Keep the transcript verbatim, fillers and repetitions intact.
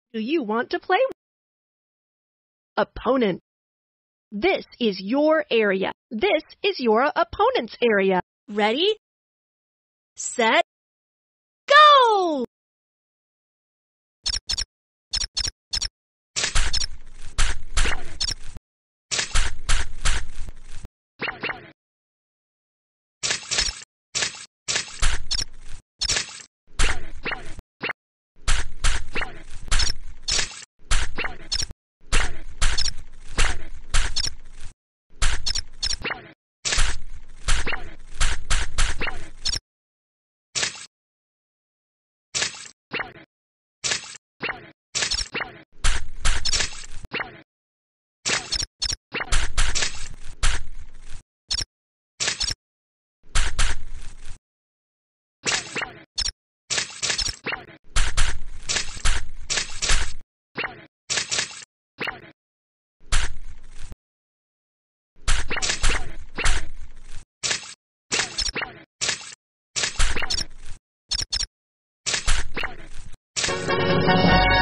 do you want to play? Opponent. This is your area. This is your opponent's area. Ready? Set. Go! Thank you.